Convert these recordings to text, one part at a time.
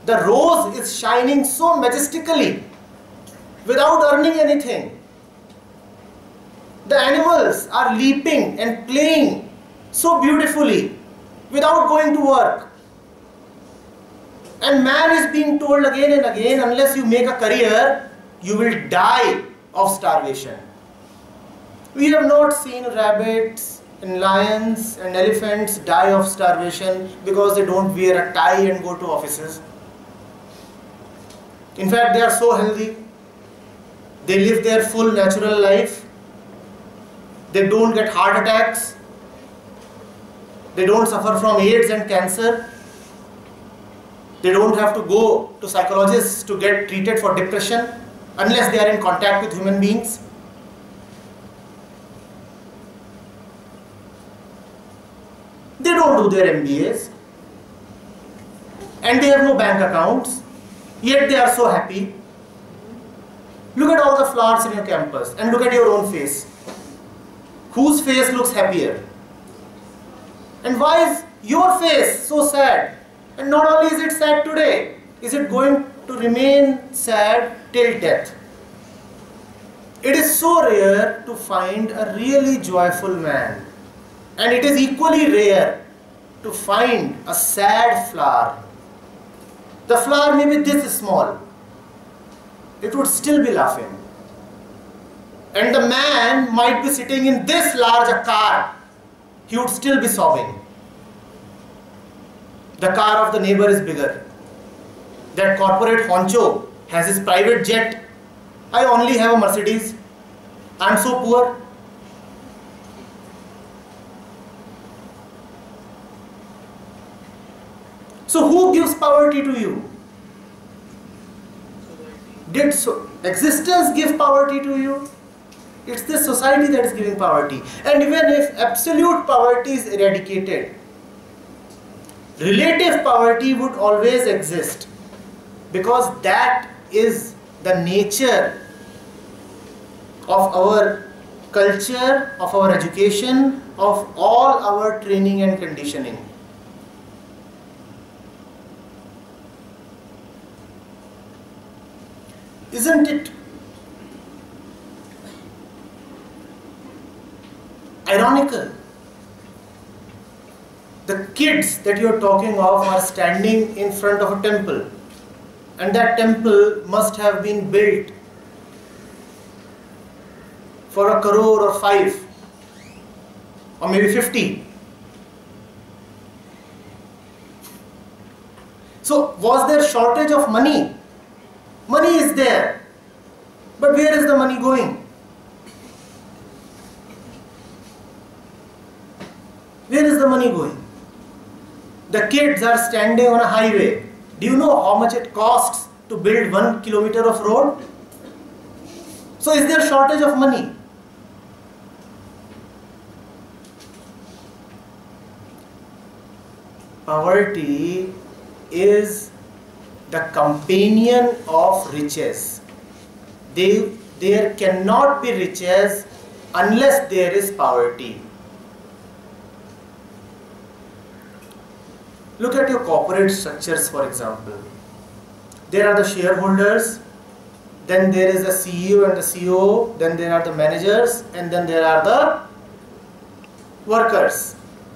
The rose is shining so majestically without earning anything. The animals are leaping and playing so beautifully without going to work. And man is being told again and again, unless you make a career, you will die of starvation. We have not seen rabbits and lions and elephants die of starvation because they don't wear a tie and go to offices. In fact, they are so healthy. They live their full natural life. They don't get heart attacks. They don't suffer from AIDS and cancer. They don't have to go to psychologists to get treated for depression unless they are in contact with human beings. They don't do their MBAs. And they have no bank accounts. Yet they are so happy. Look at all the flowers in your campus and look at your own face. Whose face looks happier? And why is your face so sad? And not only is it sad today, is it going to remain sad till death? It is so rare to find a really joyful man. And it is equally rare to find a sad flower. The flower may be this small. It would still be laughing. And the man might be sitting in this large a car. He would still be sobbing. The car of the neighbor is bigger. That corporate honcho has his private jet. I only have a Mercedes. I am so poor. So who gives poverty to you? Did existence give poverty to you? It's the society that is giving poverty. And even if absolute poverty is eradicated, relative poverty would always exist, because that is the nature of our culture, of our education, of all our training and conditioning. Isn't it ironical? The kids that you are talking of are standing in front of a temple, and that temple must have been built for 1 crore or 5 or maybe 50. So was there shortage of money? Money is there, but where is the money going? Where is the money going? The kids are standing on a highway. Do you know how much it costs to build 1 kilometer of road? So is there shortage of money? Poverty is the companion of riches. There cannot be riches unless there is poverty. Look at your corporate structures, for example. There are the shareholders, then there is the CEO and the COO, then there are the managers, and then there are the workers.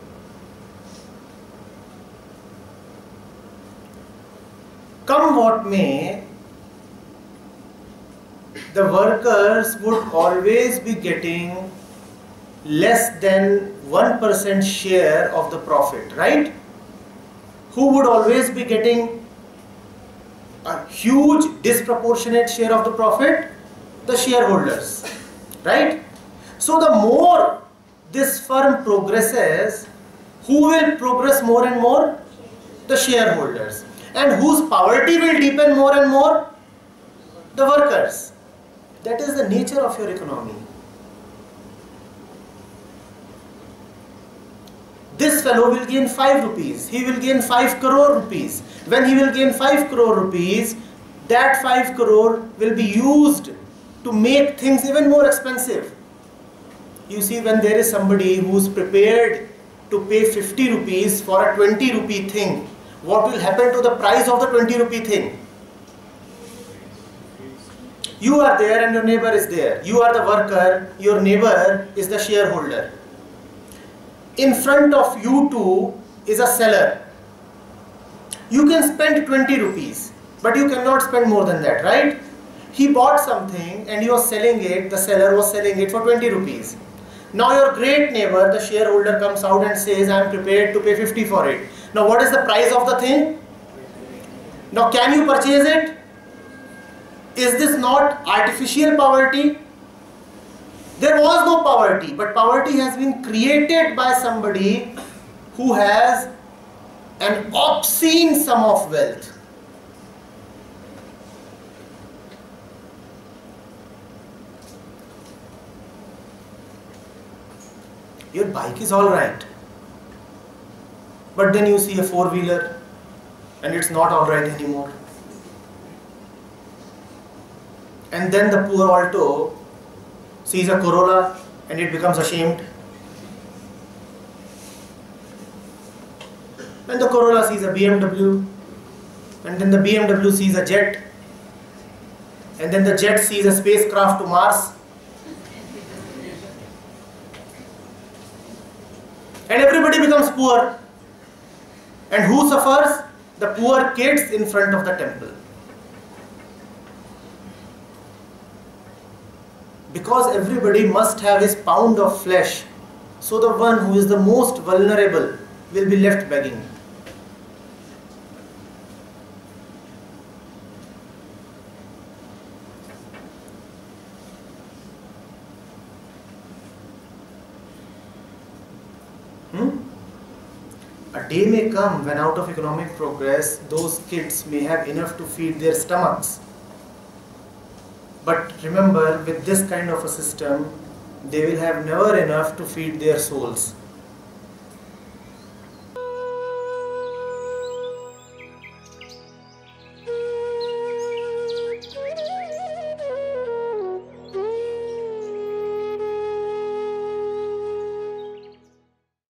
Come what may, the workers would always be getting less than 1% share of the profit, right? Who would always be getting a huge disproportionate share of the profit? The shareholders, right? So the more this firm progresses, who will progress more and more? The shareholders. And whose poverty will deepen more and more? The workers. That is the nature of your economy. This fellow will gain 5 rupees. He will gain 5 crore rupees. When he will gain 5 crore rupees, that 5 crore will be used to make things even more expensive. You see, when there is somebody who is prepared to pay 50 rupees for a 20 rupee thing, what will happen to the price of the 20 rupee thing? You are there and your neighbor is there. You are the worker, your neighbor is the shareholder. In front of you two is a seller. You can spend 20 rupees, but you cannot spend more than that, right? He bought something and he was selling it, the seller was selling it for 20 rupees. Now your great neighbor, the shareholder, comes out and says, I am prepared to pay 50 for it. Now what is the price of the thing? Now can you purchase it? Is this not artificial poverty? There was no poverty, but poverty has been created by somebody who has an obscene sum of wealth. Your bike is alright, but then you see a four-wheeler and it's not alright anymore. And then the poor alto sees a Corolla and it becomes ashamed. And the Corolla sees a BMW, and then the BMW sees a jet, and then the jet sees a spacecraft to Mars. And everybody becomes poor. And who suffers? The poor kids in front of the temple. Because everybody must have his pound of flesh, so the one who is the most vulnerable will be left begging. A day may come when out of economic progress, those kids may have enough to feed their stomachs. But remember, with this kind of a system, they will have never enough to feed their souls.